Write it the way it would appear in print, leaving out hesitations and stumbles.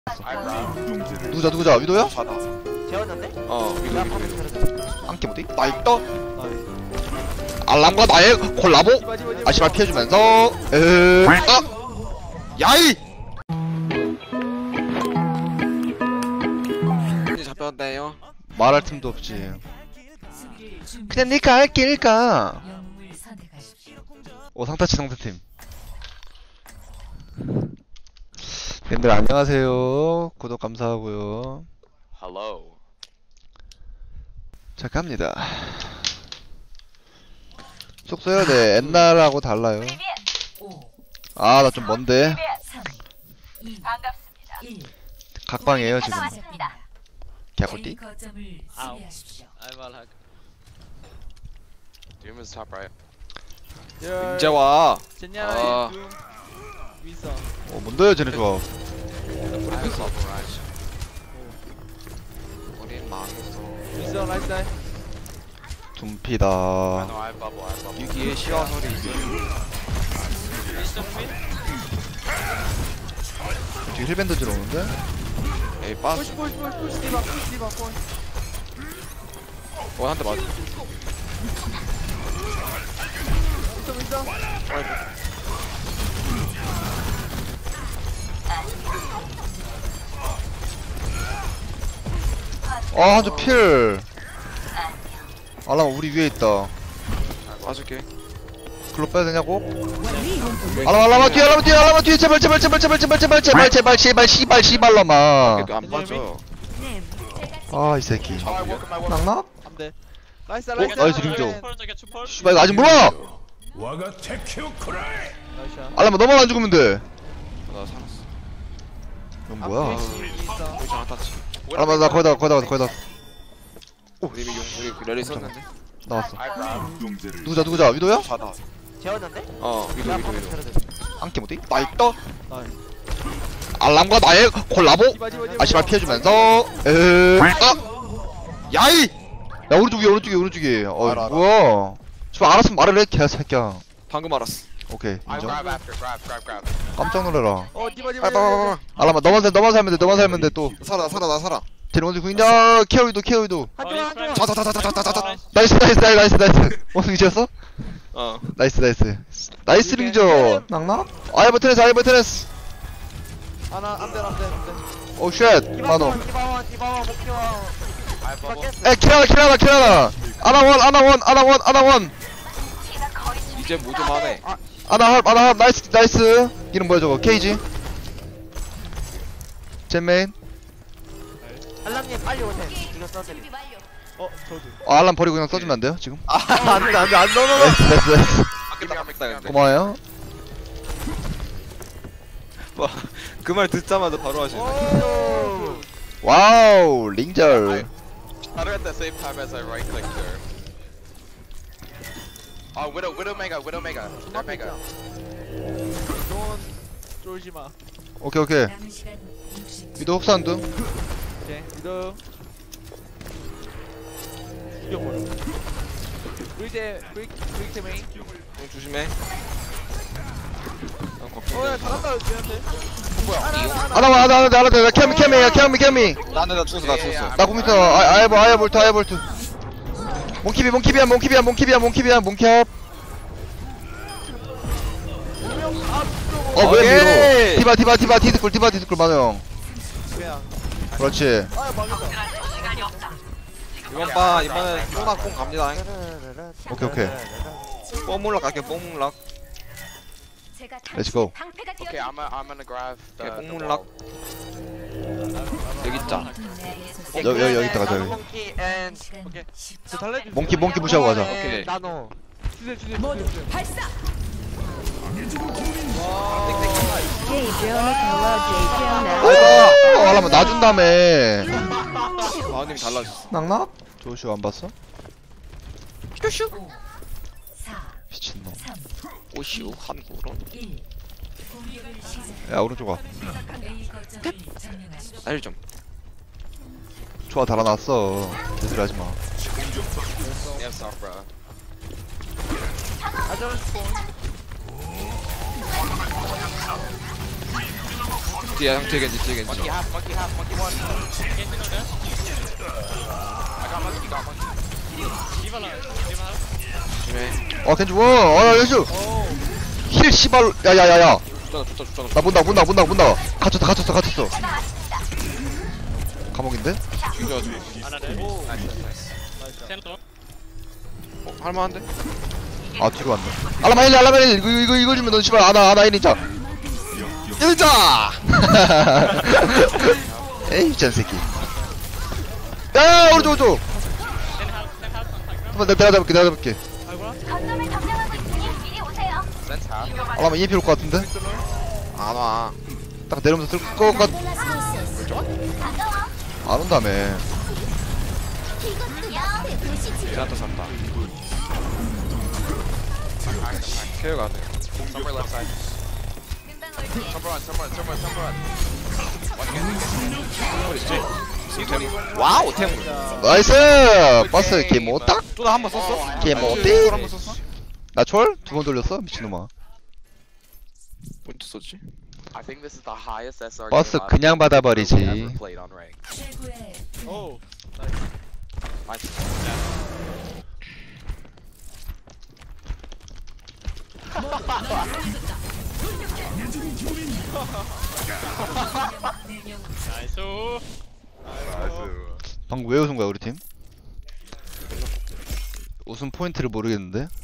누구자 위도야? 재웠는데? 위도 안깨 뭐지? 나 있다? 알람과 나의 콜라보? 아시발 피해주면서 야이! 잡혔네요. 말할 틈도 없지. 그냥 니가 할게 일까? 오 상타팀 님들 안녕하세요. 구독 감사하고요. Hello. 자 갑니다. 숙소요? 네 옛날하고 달라요. 아 나 좀 먼데 각방이에요 지금. 개꿀띠? Doom is top right. 이제 와. 뭔데요 쟤네 좋아. 우린 망했어. 둠피다. 유기의 시와 소리 있어. 지금 힐밴드 들어오는데? 에이 빠스. 한 대 맞아. 아 한조 필. 알람 우리 위에 있다. 봐줄게. 글로 빼야 되냐고? 알람 뒤에 제발 씨발놈아. 안 빠져. 아 이 새끼. 낙낙? 나이스 나이스 링조. 씨발 이거 아직 몰라. 알람 너만 안 죽으면 돼. 나 살았어. 이건 뭐야? 거기 안 탔지. 알람 나 거기다. 우리 랠리 썼는데. 나왔어. 누구자 위도야? 자다. 재웠는데? 위도. 안깨 뭐지? 나 있다? 알람과 나의 콜라보? 아시발 피해주면서 야이! 야 오른쪽에 알아. 뭐야 씨발 알았으면 말을 해 개새끼야. 방금 알았어. 오케이 인정. grab. 깜짝 놀래라. 빨리. 알람아 너만 살면 돼 또. 나 살아. 쟤는 언제 구인냐? 케어위도 자자자자자자자. 나이스 원숭이 지었어? 나이스 링저 낙낙? 아이버 테네스 안돼 오쉣 마노 디바원 목표와 에 키라나 아나원 이제 모두 만해. 아나합 나이스 이름 뭐야 저거 케이지 젠메인. 알람님 빨리 오세요. 이거 써드림. 저도. 알람 버리고 그냥 써주면 안 돼요 지금? 안돼 넣어. 나이스 고마워요. 그 말 듣자마자 바로 하시네. 와우 링절. How do at the same time as I right click there? Widow Mega. They're Mega. 쫄지 마. 오케이 위도 흡사한드. 오케이. 믿어. 죽여버려. 브릭 메인. 조심해. 야 잘한다 쟤한테. 아나 케미 나 죽었어. 나 고민터 아이볼트 몽키비야 몽키합. 왜 디바 디스쿨 만호 형. 그냥. 그렇지. 이번에 뽕 갑니다. 오케이 뽕물락 갈게. 뽕물락. Let's go. Okay, I'm gonna grab the 뽕물락. 여기 있자. 여기 있다 가자. 몽키 앤 오케이. 저 달래. 몽키 무시하고 가자. 오케이. 나노. 주세. 발사. 알라마 놔준다며. 마우님이 달라졌어. 낙낙? 조슈 안 봤어? 미친놈. 오시우 한국으로. 야 오른쪽 와. 날 좀. 좋아 달아놨어. 개소리 하지마. Yes, bro. 뒤에 형 뒤에 겐지 뒤에 Monkey 겐지. half, monkey half, monkey one. I got monkey, got monkey. 어 겐지 원. 연수. 힐 씨발. 야야야야. 좋다. 나 문다. 갇혔어. 감옥인데? 죽여야지. 오 나이스. 할만한데? 아 뒤로 왔네. 알라마 1 이거 주면 넌 씨발 아나 1인자. 1인자. 에이 미친 새끼. 야 오른쪽. 한번 내가 잡을게. 거점을 점령하고 있으니 미리 오세요. Sense half. 알라마 EMP 올것 같은데? 안 와. 딱 내려오면서 쓸 것 같. 반가워. 안 온다며. 이것도 영 도시지. 제나타 산다. 케어가 안 돼. Somewhere left side. Somewhere one. 와우, 템. 나이스. 버스 개모딱. 또나 한번 썼어? 개모띠. 한번 썼어? 나 철? 2번 돌렸어? 미친놈아. 포인트 썼지? I think this is the highest SR 버스 game 그냥 I've 받아버리지. ever played on rank. 오 Nice. 방금 왜 웃은 거야 우리 팀? 웃음 포인트를 모르겠는데?